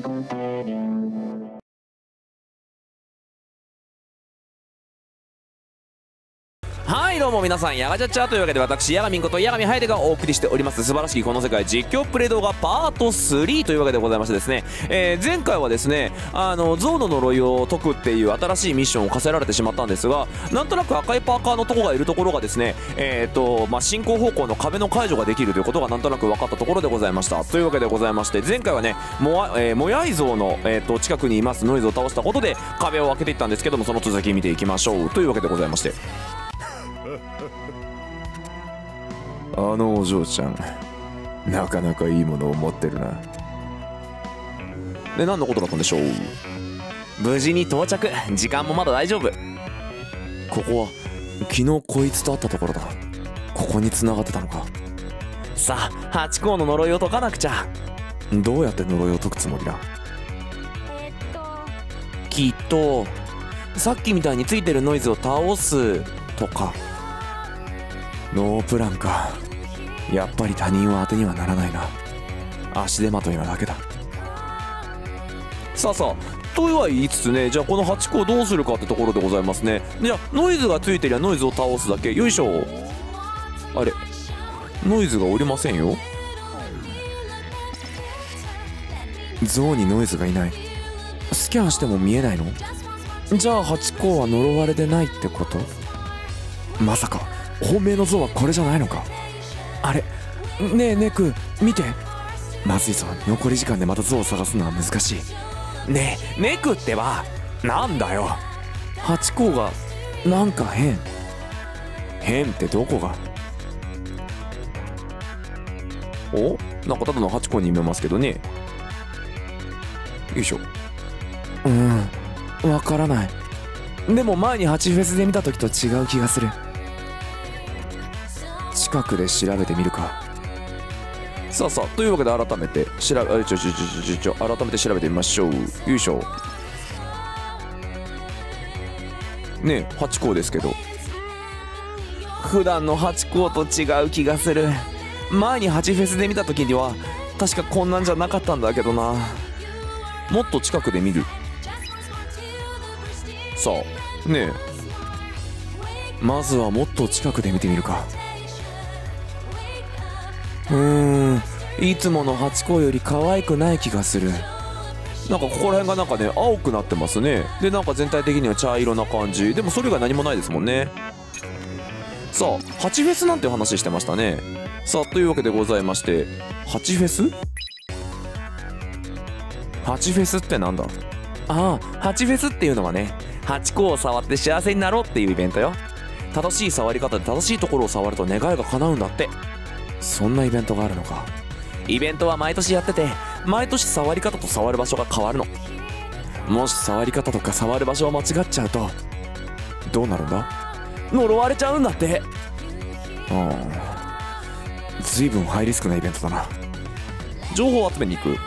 はい、どうも皆さん、ヤガチャッチャーというわけで、私ヤガミンことヤガミハイデがお送りしております素晴らしきこの世界実況プレイ動画パート3というわけでございましてですね、前回はですね、ゾウの呪いを解くっていう新しいミッションを課せられてしまったんですが、なんとなく赤いパーカーのとこがいるところがですね、進行方向の壁の解除ができるということがなんとなく分かったところでございました。というわけでございまして、前回はね、モヤイ像の、近くにいますノイズを倒したことで壁を開けていったんですけども、その続き見ていきましょうというわけでございまして、お嬢ちゃん、なかなかいいものを持ってるな。で、何のことだったんでしょう。無事に到着。時間もまだ大丈夫。ここは昨日こいつと会ったところだ。ここに繋がってたのか。さあ、ハチ公の呪いを解かなくちゃ。どうやって呪いを解くつもりだ。きっとさっきみたいについてるノイズを倒すとか。ノープランか。やっぱり他人は当てにはならないな。足手まといなだけだ。さあさあ、とは言いつつね、じゃあこのハチ公どうするかってところでございますね。じゃあノイズがついてりゃノイズを倒すだけ。よいしょ。あれ、ノイズがおりませんよ。象にノイズがいない。スキャンしても見えないの？じゃあハチ公は呪われてないってこと？まさか本命の像はこれじゃないのか。あれ、ねえネク見て。まずいぞ、残り時間でまた像を探すのは難しい。ねえネクってば、なんだよ。ハチ公がなんか変ってどこが。お、なんかただのハチ公に見えますけどね。よいしょ。わからない。でも前にハチフェスで見た時と違う気がする。近くで調べてみるか。さあさあ、というわけで改めて改めて調べてみましょう。よいしょ。ねえハチ公ですけど、普段のハチ公と違う気がする。前にハチフェスで見た時には確かこんなんじゃなかったんだけどな。もっと近くで見る。さあねえ、まずはもっと近くで見てみるか。いつものハチ公より可愛くない気がする。なんかここら辺がなんかね青くなってますね。でなんか全体的には茶色な感じ。でもそれ以外何もないですもんね。さあハチフェスなんて話してましたね。さあというわけでございまして、ハチフェスってなんだ。ああ、ハチフェスっていうのはね、ハチ公を触って幸せになろうっていうイベントよ。正しい触り方で正しいところを触ると願いが叶うんだって。そんなイベントがあるのか。イベントは毎年やってて、毎年触り方と触る場所が変わるの。もし触り方とか触る場所を間違っちゃうとどうなるんだ。呪われちゃうんだって。随分ハイリスクなイベントだな。情報を集めに行く。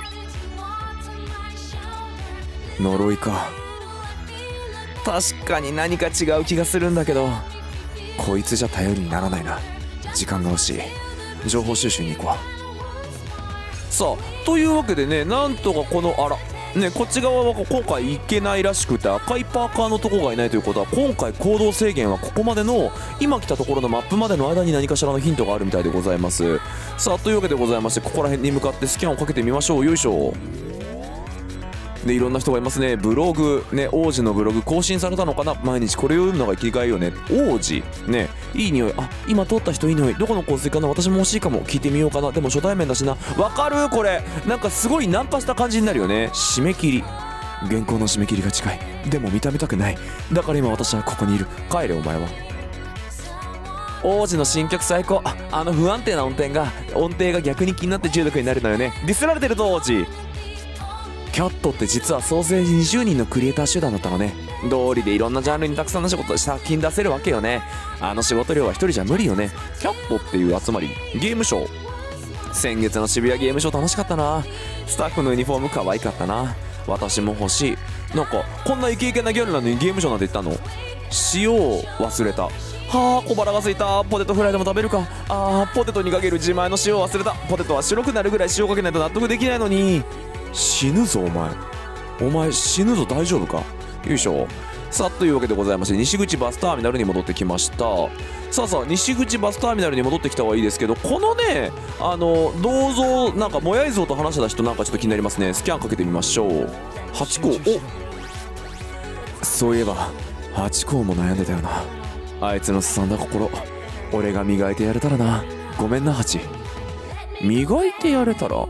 呪いか。確かに何か違う気がするんだけど、こいつじゃ頼りにならないな。時間が欲しい。情報収集に行こう。さあというわけでね、なんとかこのこっち側は今回行けないらしくて、赤いパーカーのとこがいないということは、今回行動制限はここまでの今来たところのマップまでの間に何かしらのヒントがあるみたいでございます。さあというわけでございまして、ここら辺に向かってスキャンをかけてみましょう。よいしょ。でいろんな人がいますね。ブログね、王子のブログ更新されたのかな。毎日これを読むのが生きがいよね。王子ね、いい匂い。あ、今通った人いい匂い。どこの香水かな。私も欲しいかも。聞いてみようかな。でも初対面だしな。わかる。これなんかすごいナンパした感じになるよね。締め切り、原稿の締め切りが近い。でも認めたくない。だから今私はここにいる。帰れお前は。王子の新曲最高。不安定な音程が逆に気になって中毒になるのよね。ディスられてるぞ王子。キャットって実は総勢20人のクリエイター集団だったのね。道理でいろんなジャンルにたくさんの仕事作品出せるわけよね。仕事量は一人じゃ無理よね。キャットっていう集まり。ゲームショー。先月の渋谷ゲームショー楽しかったな。スタッフのユニフォーム可愛かったな。私も欲しい。なんかこんなイケイケなギャルなのにゲームショーなんて言ったの。塩を忘れた。はあ、小腹が空いた。ポテトフライでも食べるか。ポテトにかける自前の塩を忘れた。ポテトは白くなるぐらい塩かけないと納得できないのに。 死ぬぞお前死ぬぞ、大丈夫か。よいしょ。さあというわけでございまして、西口バスターミナルに戻ってきました。さあ西口バスターミナルに戻ってきたはいいですけど、このね銅像なんかもやい像と話した人なんかちょっと気になりますね。スキャンかけてみましょう。ハチ公、お、そういえばハチ公も悩んでたよな。あいつのすさんだ心、俺が磨いてやれたらな。ごめんなハチ。磨いてやれたら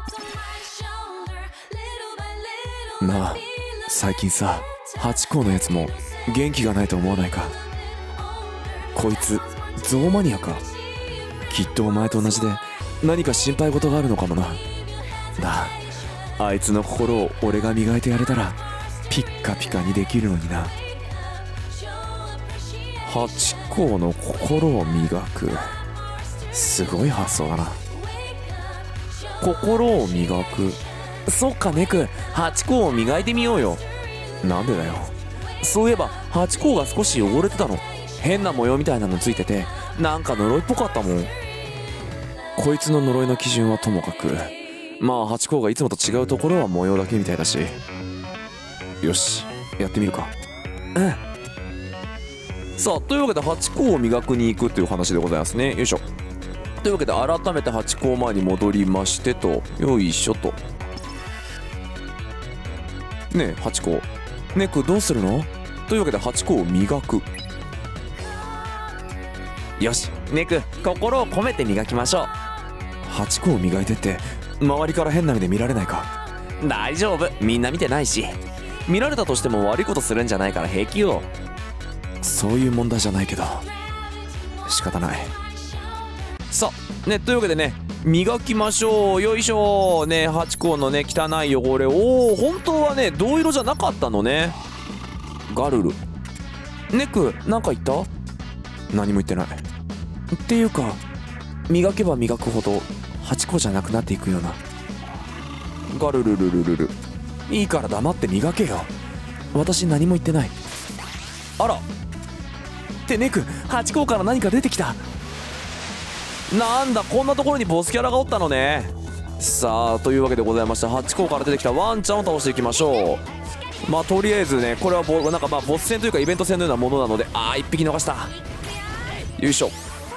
なあ、最近さハチ公のやつも元気がないと思わないか。こいつゾウマニアか。きっとお前と同じで何か心配事があるのかもな。あいつの心を俺が磨いてやれたらピッカピカにできるのにな。ハチ公の心を磨く、すごい発想だな。心を磨く、そっかネク、ハチ公を磨いてみようよ。なんでだよ。そういえばハチ公が少し汚れてたの。変な模様みたいなのついてて、なんか呪いっぽかったもん。こいつの呪いの基準はともかく、まあハチ公がいつもと違うところは模様だけみたいだし。よし、やってみるか。うん。さあというわけでハチ公を磨くに行くっていう話でございますね。よいしょ。というわけで改めてハチ公前に戻りましてと、よいしょと。ねえハチ公、ネクどうするの？というわけでハチ公を磨く。よしネク、心を込めて磨きましょう。ハチ公を磨いてって周りから変な目で見られないか。大丈夫、みんな見てないし。見られたとしても悪いことするんじゃないから平気よ。そういう問題じゃないけど仕方ない。さあね、というわけでね磨きましょう。よいしょね。ハチ公のね汚い汚れ、おお本当はね銅色じゃなかったのね。ガルル、ネクなんか言った？何も言ってない。っていうか磨けば磨くほどハチ公じゃなくなっていくような。ガルルルルルル、いいから黙って磨けよ。私何も言ってない。あらってネク、ハチ公から何か出てきた。なんだ、こんなところにボスキャラがおったのね。さあというわけでございまして、ハチ公から出てきたワンちゃんを倒していきましょう。まあとりあえずねこれはなんかまあボス戦というかイベント戦のようなものなので、1匹逃した。よいしょ。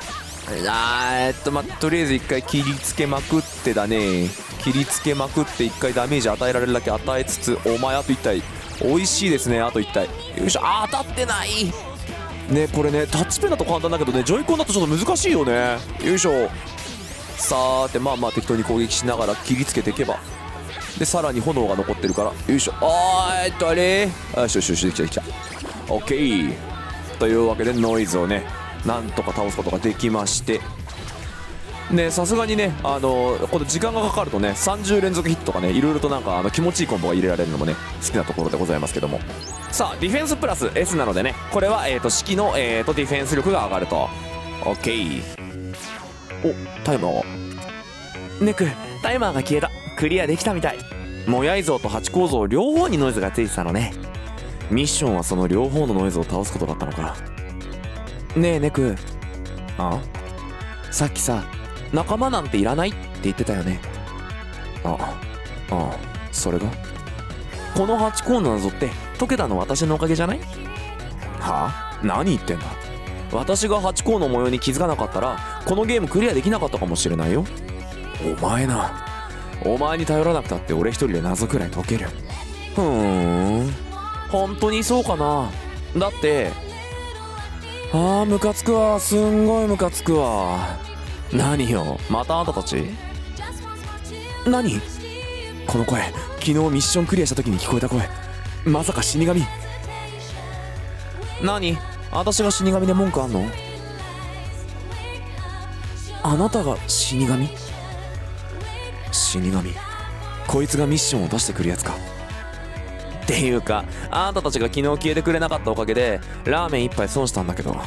まあとりあえず1回切りつけまくってだね。切りつけまくって1回ダメージ与えられるだけ与えつつ、お前あと1体美味しいですね。あと1体、よいしょ。当たってないね。これねタッチペンだと簡単だけどね、ジョイコンだとちょっと難しいよね。よいしょ。さーてまあ適当に攻撃しながら切りつけていけば、でさらに炎が残ってるから、よいしょ。あれよしよしよし、できたできた。オッケー。というわけでノイズをねなんとか倒すことができましてね、さすがにねこの時間がかかるとね30連続ヒットとかね、いろいろとなんか気持ちいいコンボが入れられるのもね好きなところでございますけども。さあディフェンスプラス S なのでね、これは式のディフェンス力が上がると。オッケー。お、タイマーがネク、タイマーが消えた。クリアできたみたい。モヤイ像とハチ公像両方にノイズがついてたのね。ミッションはその両方のノイズを倒すことだったのか。ねえネク、さっきさ仲間なんていらないって言ってたよね。それがこのハチ公の謎って解けたの私のおかげじゃない？何言ってんだ。私がハチ公の模様に気づかなかったらこのゲームクリアできなかったかもしれないよ。お前に頼らなくたって俺一人で謎くらい解ける。本当にそうかな。だってムカつくわ。すんごいムカつくわ。何よまたあんたたち。何この声、昨日ミッションクリアした時に聞こえた声。まさか死神？何、私が死神で文句あんの？あなたが死神？こいつがミッションを出してくるやつか。っていうかあんたたちが昨日消えてくれなかったおかげでラーメン一杯損したんだけど。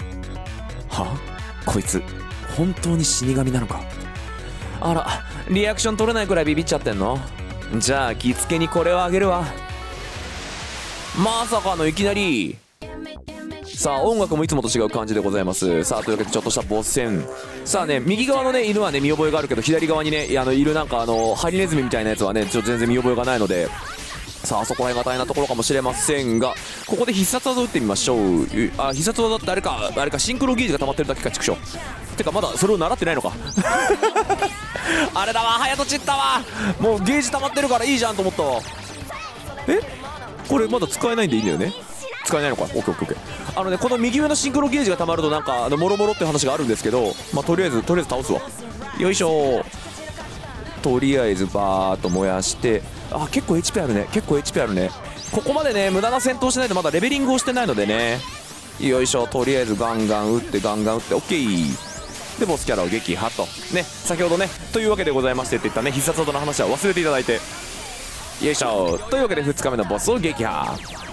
こいつ本当に死神なのか。あら、リアクション取れないくらいビビっちゃってんの？じゃあ着付けにこれをあげるわ。まさかのいきなりさあ音楽もいつもと違う感じでございます。さあというわけでちょっとしたボス戦。さあね、右側のね犬はね見覚えがあるけど、左側にねいるなんかハリネズミみたいなやつはね全然見覚えがないので、さあそこら辺が大変なところかもしれませんが、ここで必殺技を打ってみましょう。必殺技ってあれかシンクロゲージが溜まってるだけか、畜生。てかまだそれを習ってないのかあれだわ、早とちったわ。もうゲージ溜まってるからいいじゃんと思ったわ。これまだ使えないんでいいんだよね。使えないのか。オッケーオッケーオッケー。この右上のシンクロゲージが溜まるとなんかもろもろって話があるんですけど、まあとりあえず倒すわ。よいしょ。とりあえずバーっと燃やして、結構 HP あるね。ここまでね無駄な戦闘しないとまだレベリングをしてないのでね。よいしょ。とりあえずガンガン打って OK でボスキャラを撃破とね、先ほどねというわけでございましてって言ったね必殺技の話は忘れていただいて、よいしょ。というわけで2日目のボスを撃破。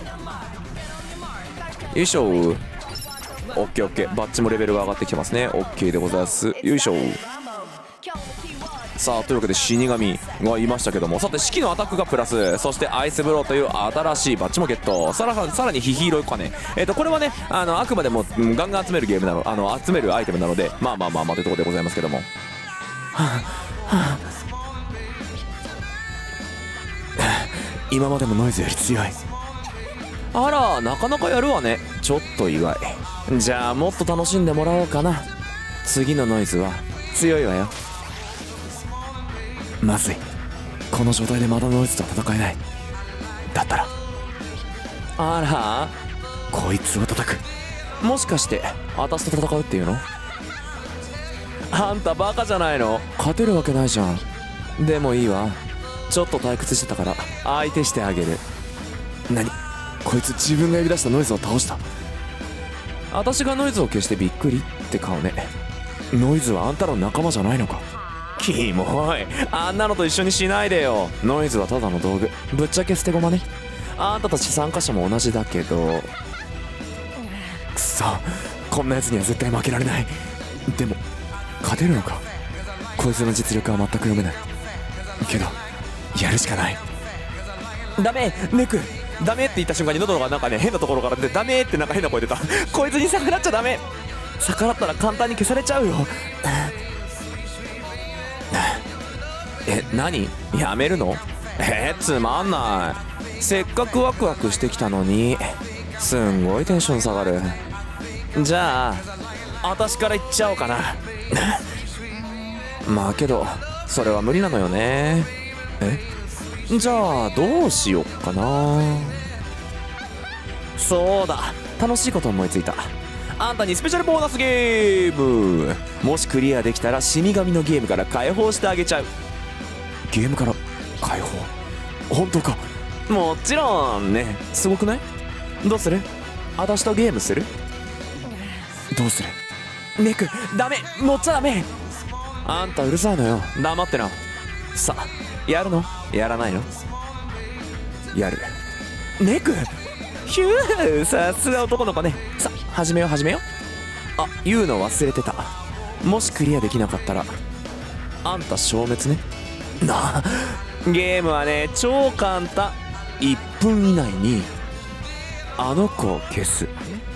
よいしょ。オッケーオッケー。バッチもレベルが上がってきてますね。オッケーでございます。よいしょ。さあというわけで死神がいましたけども、さて式のアタックがプラス、そしてアイスブローという新しいバッジもゲット。さらにヒーローかね。これはねあくまでもガンガン集めるゲームなの、集めるアイテムなので、まあというところでございますけども、今までのノイズより強い。あら、なかなかやるわね。ちょっと意外。じゃあもっと楽しんでもらおうかな。次のノイズは強いわよ。まずい、この状態でまだノイズとは戦えない。だったら、あら、こいつを叩く。もしかして私と戦うっていうの？あんたバカじゃないの？勝てるわけないじゃん。でもいいわ、ちょっと退屈してたから相手してあげる。何？こいつ自分が呼び出したノイズを倒した。私がノイズを消してびっくりって顔ね。ノイズはあんたの仲間じゃないのか？キモい、あんなのと一緒にしないでよ。ノイズはただの道具、ぶっちゃけ捨て駒ね。あんたたち参加者も同じだけど。くそ、こんなやつには絶対負けられない。でも勝てるのか？こいつの実力は全く読めないけどやるしかない。ダメ、ネクダメって言った瞬間に喉がなんかね変なところから出て、ダメってなんか変な声出たこいつに逆らっちゃダメ。逆らったら簡単に消されちゃうよ何？やめるの？つまんない。せっかくワクワクしてきたのにすんごいテンション下がる。じゃあ私から言っちゃおうかなまあけどそれは無理なのよね。じゃあどうしよっかな。そうだ、楽しいこと思いついた。あんたにスペシャルボーナスゲーム。もしクリアできたら死神のゲームから解放してあげちゃう。ゲームから解放？本当か？もちろんね。すごくない？どうする？私とゲームする？どうする？ネク、ダメ、乗っちゃダメ。あんたうるさいのよ。黙ってな。さあ、やるの？やらないの？やる。ネク、ヒュー、さすが男の子ね。さあ始めよう。言うの忘れてた。もしクリアできなかったらあんた消滅ね。ゲームはね超簡単。1分以内にあの子を消す。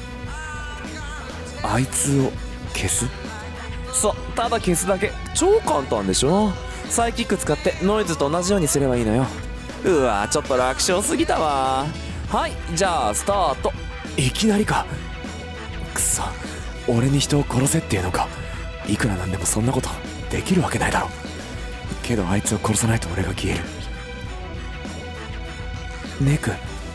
あいつを消す。そう、ただ消すだけ。超簡単でしょ。サイキック使ってノイズと同じようにすればいいのよ。うわ、ちょっと楽勝すぎたわ。はい、じゃあスタート。いきなりか。くそ、俺に人を殺せっていうのか。いくらなんでもそんなことできるわけないだろ。けどあいつを殺さないと俺が消える。ネク、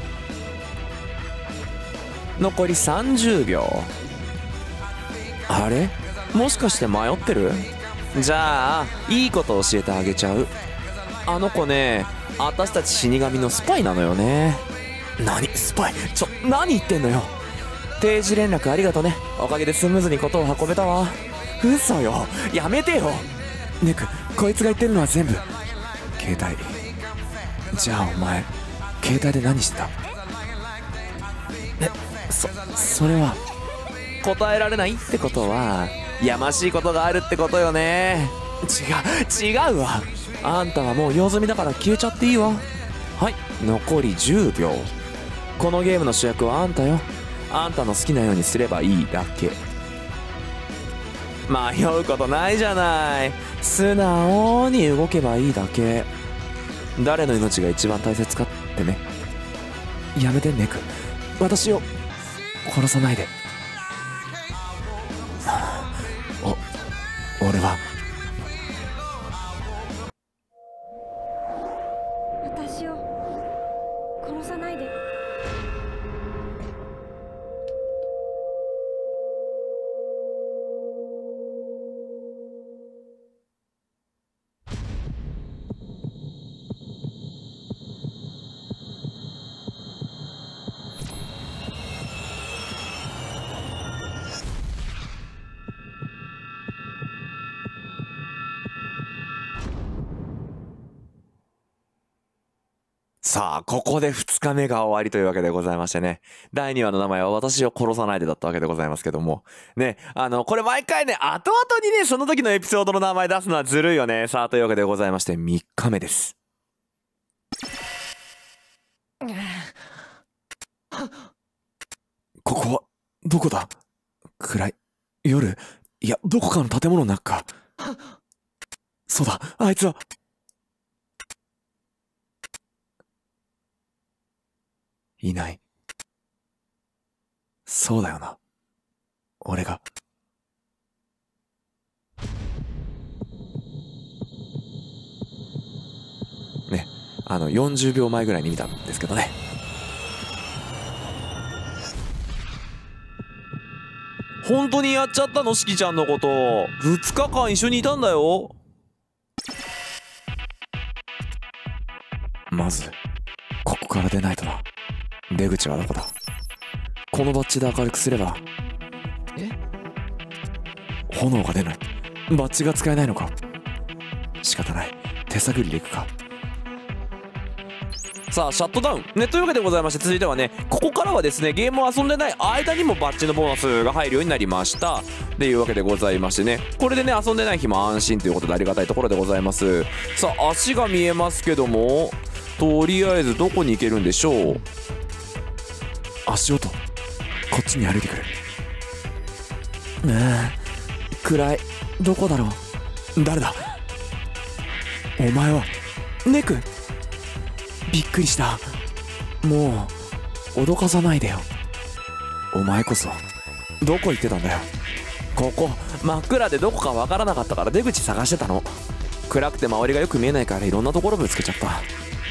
残り30秒。あれ、もしかして迷ってる？じゃあいいこと教えてあげちゃう。あの子ね、私たち死神のスパイなのよね。何スパイ？何言ってんのよ。定時連絡ありがとね。おかげでスムーズにことを運べたわ。嘘よ、やめてよ。ネク、こいつが言ってるのは全部携帯。じゃあお前携帯で何してた？それは答えられないってことはやましいことがあるってことよね。違うわ。あんたはもう用済みだから消えちゃっていいわ。はい、残り10秒。このゲームの主役はあんたよ。 あんたの好きなようにすればいいだけ。迷うことないじゃない。素直に動けばいいだけ。誰の命が一番大切かってね。やめてネク、私を殺さないで。俺は私を殺さないで。 さあ、ここで2日目が終わりというわけでございましてね。第2話の名前は私を殺さないでだったわけでございますけども。ね、これ毎回ね、後々にね、その時のエピソードの名前出すのはずるいよね。さあ、というわけでございまして、3日目です。ここは、どこだ？暗い。夜？いや、どこかの建物の中か。そうだ、あいつは。いない。そうだよな。俺が。ね、40秒前ぐらいに見たんですけどね。本当にやっちゃったの？しきちゃんのこと。2日間一緒にいたんだよ。まず、ここから出ないとな。出口はどこだ？このバッジで明るくすれば。炎が出ない。バッジが使えないのか。仕方ない。手探りでいくか。さあ、シャットダウン。ね、というわけでございまして、続いてはね、ここからはですね、ゲームを遊んでない間にもバッジのボーナスが入るようになりました。っていうわけでございましてね、これでね、遊んでない日も安心ということでありがたいところでございます。さあ、足が見えますけども、とりあえずどこに行けるんでしょう。足音、こっちに歩いてくる。暗い。どこだろう。誰だ？お前はネク？びっくりした。もう脅かさないでよ。お前こそどこ行ってたんだよ。ここ真っ暗でどこかわからなかったから出口探してたの。暗くて周りがよく見えないからいろんなところぶつけちゃった。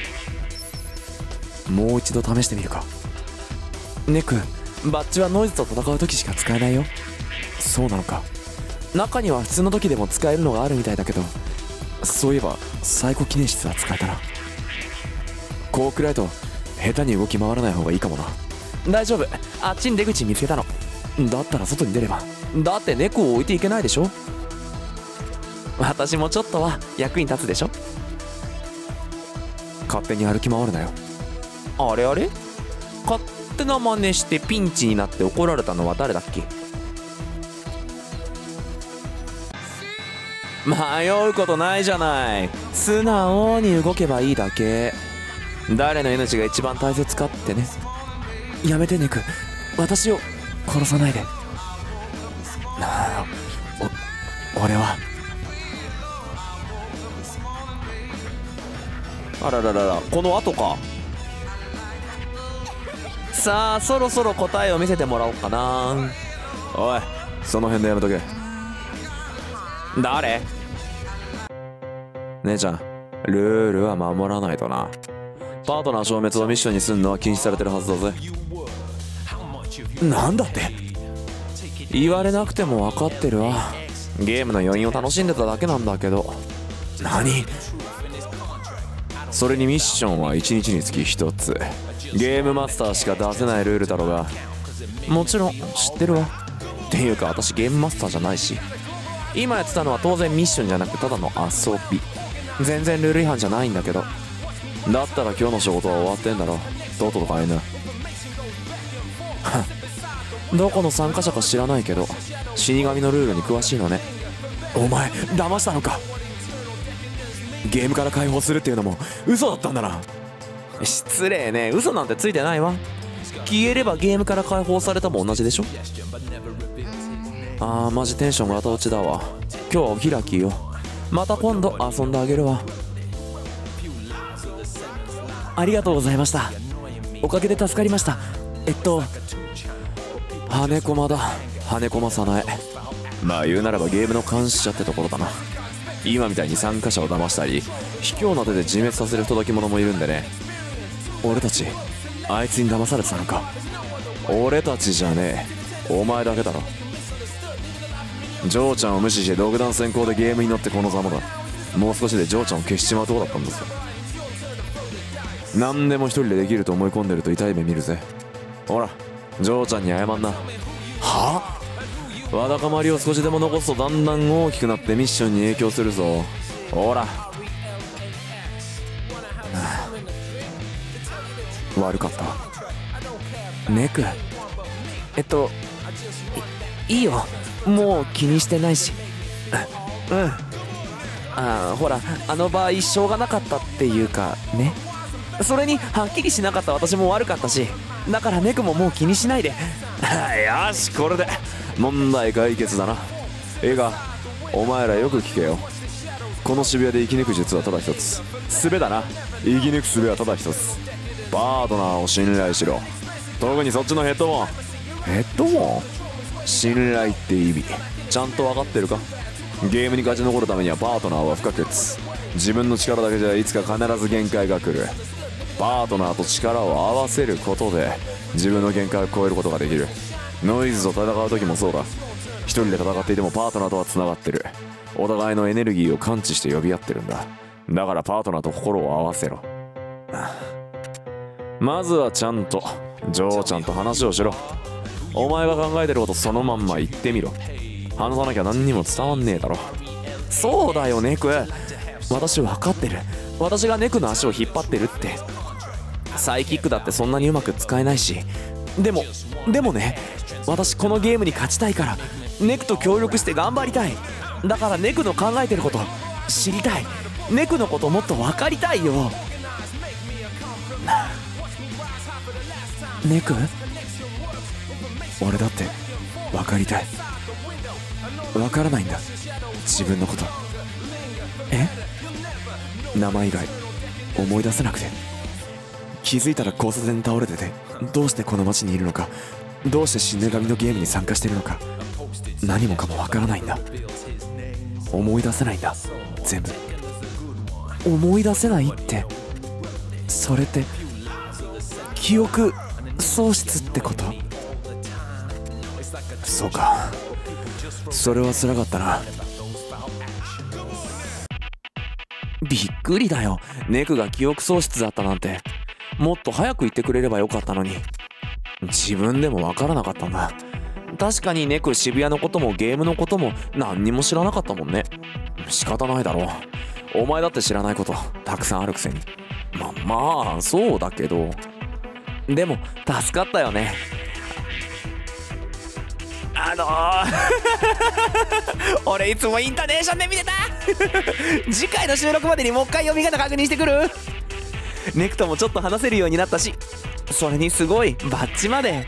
もう一度試してみるか。ネク、バッジはノイズと戦う時しか使えないよ。そうなのか。中には普通の時でも使えるのがあるみたいだけど、そういえば最古記念室は使えたな。こう暗いと下手に動き回らない方がいいかもな。大丈夫、あっちに出口見つけたの。だったら外に出れば。だって猫を置いていけないでしょ。私もちょっとは役に立つでしょ。勝手に歩き回るなよ。あれあれ、勝手な真似してピンチになって怒られたのは誰だっけ。迷うことないじゃない。素直に動けばいいだけ。誰の命が一番大切かってね。やめてネク、私を殺さないで。俺は。あらららら、この後か。さあ、そろそろ答えを見せてもらおうかな。おい、その辺でやめとけ。誰？姉ちゃん、ルールは守らないとな。パートナー消滅をミッションにすんのは禁止されてるはずだぜ。なんだって？言われなくても分かってるわ。ゲームの余韻を楽しんでただけなんだけど。何？それにミッションは1日につき1つ。ゲームマスターしか出せないルールだろうが。もちろん知ってるわ。っていうか私ゲームマスターじゃないし。今やってたのは当然ミッションじゃなくてただの遊び。全然ルール違反じゃないんだけど。だったら今日の仕事は終わってんだろ。とっとと帰んな。どこの参加者か知らないけど死神のルールに詳しいのね。お前騙したのか。ゲームから解放するっていうのも嘘だったんだな。失礼ね。嘘なんてついてないわ。 消えればゲームから解放されたも同じでしょ。マジテンションが後落ちだわ。今日はお開きよ。また今度遊んであげるわ。ありがとうございました。おかげで助かりました。羽駒だ。羽駒早苗。まあ言うならばゲームの監視者ってところだな。今みたいに参加者を騙したり卑怯な手で自滅させる届き者もいるんでね。俺たちあいつに騙されてたのか。俺たちじゃねえ、お前だけだろ。ジョーちゃんを無視して独断専行でゲームに乗ってこのざまだ。もう少しでジョーちゃんを消しちまうとこだったんですよ。何でも一人でできると思い込んでると痛い目見るぜ。ほらジョーちゃんに謝んな。はあ、わだかまりを少しでも残すとだんだん大きくなってミッションに影響するぞ。ほら、悪かった。ネク、いいよ、もう気にしてないし。ほら、あの場合しょうがなかったっていうかね。それにはっきりしなかった私も悪かったし、だからネクももう気にしないで。よし、これで問題解決だな。映画、お前らよく聞けよ。この渋谷で生き抜く術はただ一つ、術だな。生き抜く術はただ一つ、パートナーを信頼しろ。特にそっちのヘッドホン。ヘッドホン？信頼って意味ちゃんと分かってるか。ゲームに勝ち残るためにはパートナーは不可欠。自分の力だけじゃいつか必ず限界が来る。パートナーと力を合わせることで自分の限界を超えることができる。ノイズと戦う時もそうだ。一人で戦っていてもパートナーとはつながってる。お互いのエネルギーを感知して呼び合ってるんだ。だからパートナーと心を合わせろ。まずはちゃんとジョーちゃんと話をしろ。お前が考えてることそのまんま言ってみろ。話さなきゃ何にも伝わんねえだろ。そうだよネク、私分かってる。私がネクの足を引っ張ってるって。サイキックだってそんなにうまく使えないし。でもね、私このゲームに勝ちたいからネクと協力して頑張りたい。だからネクの考えてること知りたい。ネクのこともっと分かりたいよ。ネク、俺だって分かりたい。分からないんだ、自分のこと。名前以外思い出せなくて。気づいたら交差点に倒れてて、どうしてこの街にいるのか、どうして死神のゲームに参加してるのか、何もかも分からないんだ。思い出せないんだ、全部。思い出せないって、それって記憶喪失ってこと？そうか、それは辛かったな。びっくりだよ、ネクが記憶喪失だったなんて。もっと早く言ってくれればよかったのに。自分でも分からなかったんだ。確かにネク渋谷のこともゲームのことも何にも知らなかったもんね。仕方ないだろう、お前だって知らないことたくさんあるくせに。まあそうだけど、でも助かったよね。俺いつもインターネーションで見てた。次回の収録までにもう一回読み仮名確認してくる。ネクともちょっと話せるようになったし、それにすごいバッジまで。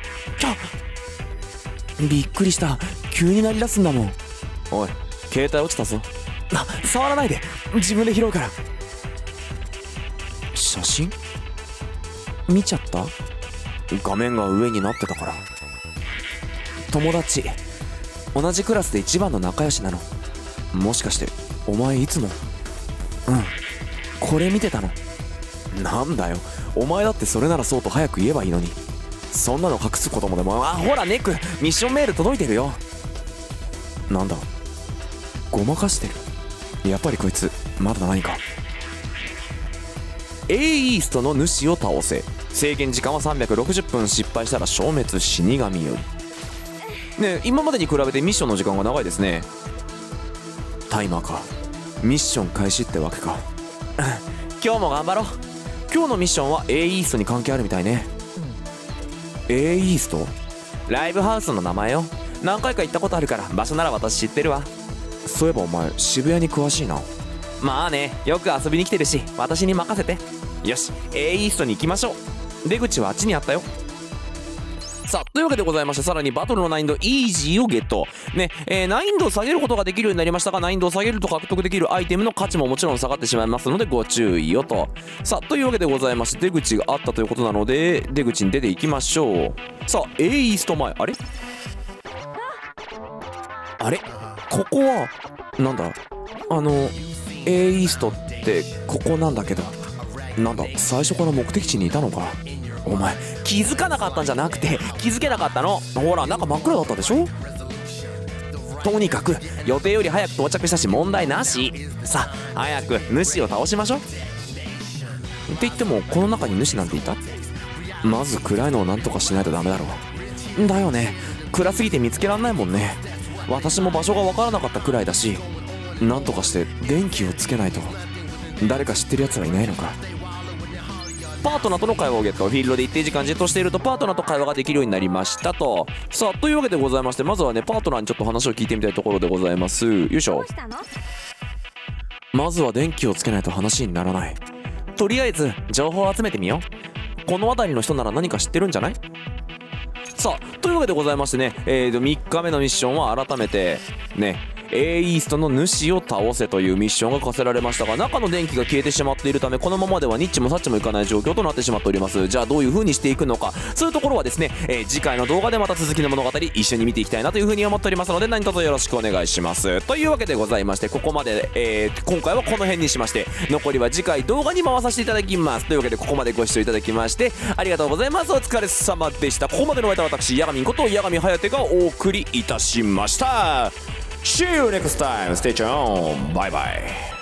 びっくりした、急に鳴り出すんだもん。おい、携帯落ちたぞ。触らないで、自分で拾うから。写真見ちゃった？画面が上になってたから。友達、同じクラスで一番の仲良しなの。もしかしてお前いつも？これ見てたの？なんだよ、お前だってそれならそうと早く言えばいいのに。そんなの隠すこともでも。ほらネク、ミッションメール届いてるよ。なんだ、ごまかしてる。やっぱりこいつまだ何か。Aイーストの主を倒せ。制限時間は360分。失敗したら消滅。死神より。ねえ、今までに比べてミッションの時間が長いですね。タイマーか。ミッション開始ってわけか。今日も頑張ろう。今日のミッションは A イーストに関係あるみたいね。A イースト？ライブハウスの名前よ。何回か行ったことあるから場所なら私知ってるわ。そういえばお前渋谷に詳しいな。まあね、よく遊びに来てるし私に任せて。よし、 A イーストに行きましょう。出口はあっちにあったよ。 さあというわけでございまして、さらにバトルの難易度イージーをゲットね。難易度を下げることができるようになりましたが、難易度を下げると獲得できるアイテムの価値ももちろん下がってしまいますのでご注意をと。さあというわけでございまして、出口があったということなので出口に出ていきましょう。さあ A イースト前、あれここはなんだ、A イーストってここなんだけど、なんだ最初から目的地にいたのか。お前気づかなかったんじゃなくて気づけなかったの。ほら中真っ暗だったでしょ。とにかく予定より早く到着したし問題なし。さあ早く主を倒しましょう。って言ってもこの中に主なんていた？まず暗いのをなんとかしないとダメだろう。だよね、暗すぎて見つけらんないもんね。私も場所が分からなかったくらいだし、なんとかして電気をつけないと。誰か知ってるやつはいないのか。パートナーとの会話をゲット。フィールドで一定時間じっとしているとパートナーと会話ができるようになりましたと。さあというわけでございまして、まずはねパートナーにちょっと話を聞いてみたいところでございます。よいしょ。まずは電気をつけないと話にならない。とりあえず情報を集めてみよう。この辺りの人なら何か知ってるんじゃない？さあというわけでございましてね、3日目のミッションは改めてね、A イーストの主を倒せというミッションが課せられましたが、中の電気が消えてしまっているためこのままではニッチもサッチもいかない状況となってしまっております。じゃあどういう風にしていくのか、そういうところはですね、次回の動画でまた続きの物語一緒に見ていきたいなという風に思っておりますので、何卒よろしくお願いします。というわけでございまして、ここまで、今回はこの辺にしまして、残りは次回動画に回させていただきます。というわけでここまでご視聴いただきましてありがとうございます。お疲れ様でした。ここまでのお相手は私ヤガミンこと八神颯がお送りいたしました。See you next time. Stay tuned. Bye bye.